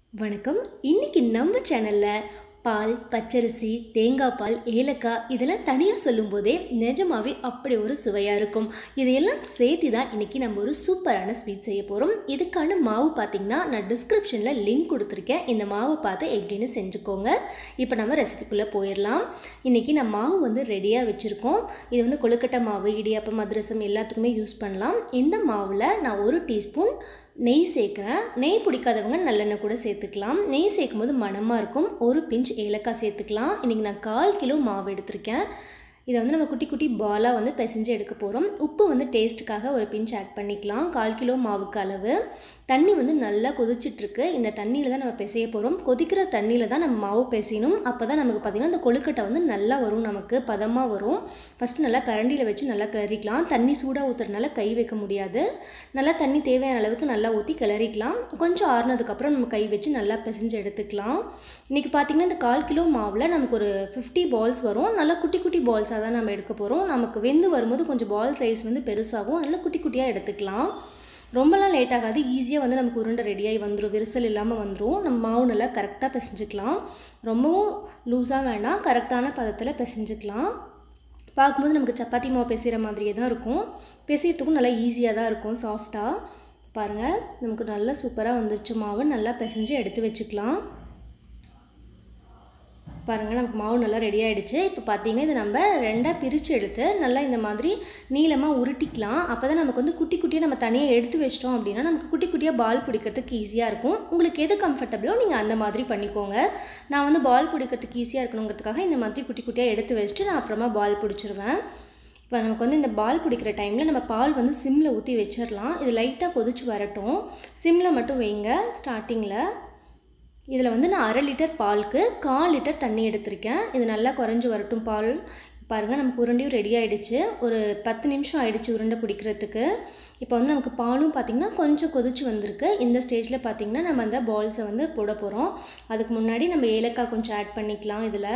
வணக்கம். இன்னைக்கு நம்ம சேனல்ல பால், பச்சரிசி, தேங்காய் பால், ஏலக்காய் இதெல்லாம் தனியா சொல்லும்போதே நிஜமாவே அப்படி ஒரு சுவையா இருக்கும். இதையெல்லாம் சேர்த்து தான் இன்னைக்கு நம்ம ஒரு சூப்பரான ஸ்வீட் செய்ய போறோம். இதுக்கான மாவு பார்த்தீங்கன்னா நான் டிஸ்கிரிப்ஷன்ல லிங்க் கொடுத்துருக்கேன். இந்த மாவை பார்த்து எப்படின்னு செஞ்சுக்கோங்க. இப்போ நம்ம ரெசிபிக்குள்ளே போயிடலாம். இன்னைக்கு நான் மாவு வந்து ரெடியாக வச்சுருக்கோம். இது வந்து கொழுக்கட்டை மாவு, இடியாப்பம், அதிரசம் எல்லாத்துக்குமே யூஸ் பண்ணலாம். இந்த மாவில் நான் 1 டீஸ்பூன் நெய் சேர்க்குறேன். நெய் பிடிக்காதவங்க நல்லெண்ணெய் கூட சேர்த்துக்கலாம். நெய் சேர்க்கும் போது மணமாக இருக்கும். ஒரு பிஞ்ச் ஏலக்காய் சேர்த்துக்கலாம். இன்றைக்கி நான் 1/4 கிலோ மாவு எடுத்திருக்கேன். இதை வந்து நம்ம குட்டி குட்டி பாலாக வந்து பிசைஞ்சு எடுக்க போகிறோம். உப்பு வந்து டேஸ்ட்டுக்காக ஒரு பிஞ்ச் ஆட் பண்ணிக்கலாம். 1/4 கிலோ மாவுக்கு அளவு. தண்ணி வந்து நல்லா கொதிச்சிட்ருக்கு. இந்த தண்ணியில் தான் நம்ம பிசைய போகிறோம். கொதிக்கிற தண்ணியில் தான் நம்ம மாவு பிசையணும். அப்போ தான் நமக்கு பார்த்திங்கன்னா இந்த கொழுக்கட்டை வந்து நல்லா வரும், நமக்கு பதமாக வரும். ஃபஸ்ட்டு நல்லா கரண்டியில் வச்சு நல்லா கிளறிக்கலாம். தண்ணி சூடாக ஊற்றுறதுனால கை வைக்க முடியாது. நல்லா தண்ணி தேவையான அளவுக்கு நல்லா ஊற்றி கிளறிக்கலாம். கொஞ்சம் ஆறுனதுக்கப்புறம் நம்ம கை வச்சு நல்லா பிசைஞ்சு எடுத்துக்கலாம். இன்றைக்கி பார்த்திங்கன்னா இந்த 1/4 கிலோ மாவில் நமக்கு ஒரு 50 பால்ஸ் வரும். நல்லா குட்டி குட்டி பால்ஸாக தான் நம்ம எடுக்க போகிறோம். நமக்கு வெந்து வரும்போது கொஞ்சம் பால் சைஸ் வந்து பெருசாகும். அதனால் குட்டி குட்டியாக எடுத்துக்கலாம். ரொம்பலாம் லேட் ஆகாது. ஈஸியாக வந்து நமக்கு உருண்டை ரெடியாகி வந்துடும். விரிசல் இல்லாமல் வந்துடும். நம்ம மாவு நல்லா கரெக்டாக பிசைஞ்சிக்கலாம். ரொம்பவும் லூஸாக வேண்டாம், கரெக்டான பதத்தில் பிசைஞ்சிக்கலாம். பார்க்கும்போது நமக்கு சப்பாத்தி மாவு பிசைகிற மாதிரியே தான் இருக்கும். பிசைகிறதுக்கும் நல்லா ஈஸியாக தான் இருக்கும், சாஃப்டாக. பாருங்கள், நமக்கு நல்லா சூப்பராக வந்துருச்சு. மாவு நல்லா பிசைஞ்சு எடுத்து வச்சுக்கலாம். பாருங்கள், நமக்கு மாவு நல்லா ரெடி ஆகிடுச்சு. இப்போ பார்த்தீங்கன்னா இதை நம்ம 2ஆக பிரித்து எடுத்து நல்லா இந்த மாதிரி நீளமாக உருட்டிக்கலாம். அப்போ தான் நமக்கு வந்து குட்டி குட்டியாக நம்ம தனியாக எடுத்து வச்சிட்டோம் அப்படின்னா நமக்கு குட்டி குட்டியாக பால் பிடிக்கிறதுக்கு ஈஸியாக இருக்கும். உங்களுக்கு எது கம்ஃபர்டபுளோ நீங்கள் அந்த மாதிரி பண்ணிக்கோங்க. நான் வந்து பால் பிடிக்கிறதுக்கு ஈஸியாக இருக்கணுங்கிறதுக்காக இந்த மாதிரி குட்டி குட்டியாக எடுத்து வச்சுட்டு நான் அப்புறமா பால் பிடிச்சிருவேன். இப்போ நமக்கு வந்து இந்த பால் பிடிக்கிற டைமில் நம்ம பால் வந்து சிம்மில் ஊற்றி வச்சிடலாம். இது லைட்டாக கொதிச்சு வரட்டும். சிம்மில் மட்டும் வைங்க ஸ்டார்டிங்கில். இதில் வந்து நான் 1/2 லிட்டர் பாலுக்கு 1/4 லிட்டர் தண்ணி எடுத்திருக்கேன். இது நல்லா குறைஞ்சி வரட்டும் பால். பாருங்கள், நமக்கு உருண்டையும் ரெடி ஆகிடுச்சு. ஒரு 10 நிமிஷம் ஆகிடுச்சு உருண்டை பிடிக்கிறதுக்கு. இப்போ வந்து நமக்கு பாலும் பார்த்திங்கன்னா கொஞ்சம் கொதிச்சு வந்திருக்கு. இந்த ஸ்டேஜில் பார்த்திங்கன்னா நம்ம அந்த பால்ஸை வந்து போட போகிறோம். அதுக்கு முன்னாடி நம்ம ஏலக்காய் கொஞ்சம் ஆட் பண்ணிக்கலாம். இதில்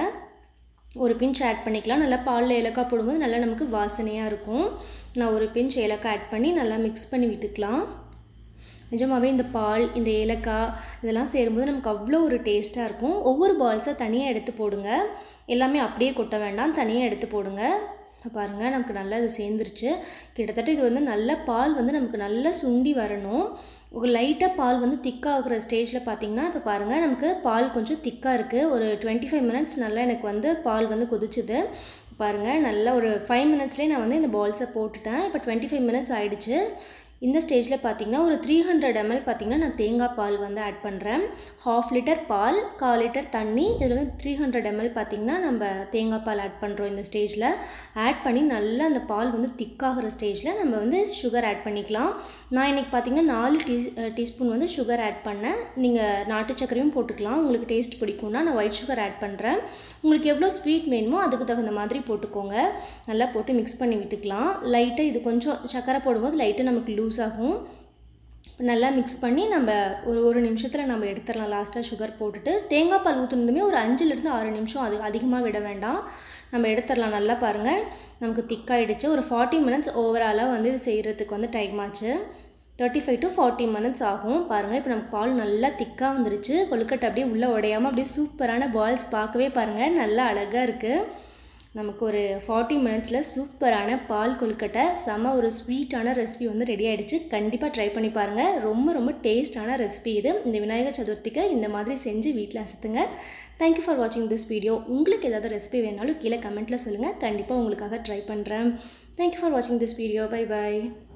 ஒரு பிஞ்ச் ஆட் பண்ணிக்கலாம். நல்லா பாலில் ஏலக்காய் போடும்போது நல்லா நமக்கு வாசனையாக இருக்கும். நான் ஒரு பிஞ்ச் ஏலக்காய் ஆட் பண்ணி நல்லா மிக்ஸ் பண்ணி விட்டுக்கலாம். நிஜமாகவே இந்த பால், இந்த ஏலக்காய் இதெல்லாம் சேரும்போது நமக்கு அவ்வளோ ஒரு டேஸ்ட்டாக இருக்கும். ஒவ்வொரு பால்ஸாக தனியாக எடுத்து போடுங்க. எல்லாமே அப்படியே கொட்ட வேண்டாம், தனியாக எடுத்து போடுங்க. பாருங்கள், நமக்கு நல்லா இது சேர்ந்துருச்சு. கிட்டத்தட்ட இது வந்து நல்ல பால் வந்து நமக்கு நல்லா சுண்டி வரணும். ஒரு லைட்டாக பால் வந்து திக்காகிற ஸ்டேஜில் பார்த்திங்கன்னா இப்போ பாருங்கள், நமக்கு பால் கொஞ்சம் திக்காக இருக்குது. ஒரு 25 மினிட்ஸ் நல்லா எனக்கு வந்து பால் வந்து கொதிச்சுது. பாருங்கள், நல்லா ஒரு 5 மினிட்ஸ்லேயே நான் வந்து இந்த பால்ஸை போட்டுட்டேன். இப்போ 25 மினிட்ஸ் ஆகிடுச்சு. இந்த ஸ்டேஜில் பார்த்திங்கன்னா ஒரு 300 ml பார்த்திங்கன்னா நான் தேங்காய் பால் வந்து ஆட் பண்ணுறேன். 1/2 லிட்டர் பால், 1/4 லிட்டர் தண்ணி, இதில் வந்து 300 ml பார்த்திங்கன்னா நம்ம தேங்காய் பால் ஆட் பண்ணுறோம். இந்த ஸ்டேஜில் ஆட் பண்ணி நல்லா அந்த பால் வந்து திக்காகிற ஸ்டேஜில் நம்ம வந்து சுகர் ஆட் பண்ணிக்கலாம். நான் இன்றைக்கி பார்த்திங்கன்னா 4 டீஸ்பூன் வந்து சுகர் ஆட் பண்ணேன். நீங்கள் நாட்டு சர்க்கரையும் போட்டுக்கலாம். உங்களுக்கு டேஸ்ட் பிடிக்கும்னா நான் ஒயிட் சுகர் ஆட் பண்ணுறேன். உங்களுக்கு எவ்வளோ ஸ்வீட் வேணுமோ அதுக்கு தகுந்த மாதிரி போட்டுக்கோங்க. நல்லா போட்டு மிக்ஸ் பண்ணி விட்டுக்கலாம். லைட்டாக இது கொஞ்சம் சர்க்கரை போடும்போது லைட்டாக நமக்கு லூஸ் ஆகும். நல்லா மிக்ஸ் பண்ணி நம்ம ஒரு நிமிஷத்தில் நம்ம எடுத்துடலாம். லாஸ்ட்டாக சுகர் போட்டுட்டு தேங்காய் பால் ஊற்றுனதுமே ஒரு 5லேருந்து 6 நிமிஷம், அது அதிகமாக விட வேண்டாம், நம்ம எடுத்துடலாம். நல்லா பாருங்கள், நமக்கு திக்காகிடுச்சு. ஒரு 40 மினிட்ஸ் ஓவராலாக வந்து இது செய்கிறதுக்கு வந்து டைம் ஆச்சு. 35 to 40 மினிட்ஸ் ஆகும். பாருங்கள், இப்போ நமக்கு பால் நல்லா திக்காக வந்துருச்சு. கொழுக்கட்டை அப்படியே உள்ளே உடையாமல் அப்படியே சூப்பரான பால்ஸ் பார்க்கவே பாருங்கள் நல்லா அழகாக இருக்குது. நமக்கு ஒரு 40 மினிட்ஸில் சூப்பரான பால் கொழுக்கட்டை, செம ஒரு ஸ்வீட்டான ரெசிபி வந்து ரெடி ஆகிடுச்சு. கண்டிப்பாக ட்ரை பண்ணி பாருங்கள். ரொம்ப ரொம்ப டேஸ்டான ரெசிபி இது. இந்த விநாயகர் சதுர்த்திக்கு இந்த மாதிரி செஞ்சு வீட்டில் அசத்துங்க. தேங்க்யூ ஃபார் வாட்சிங் திஸ் வீடியோ. உங்களுக்கு ஏதாவது ரெசிபி வேணாலும் கீழே கமெண்ட்டில் சொல்லுங்கள். கண்டிப்பாக உங்களுக்காக ட்ரை பண்ணுறேன். தேங்க்யூ ஃபார் வாட்சிங் திஸ் வீடியோ. Bye bye.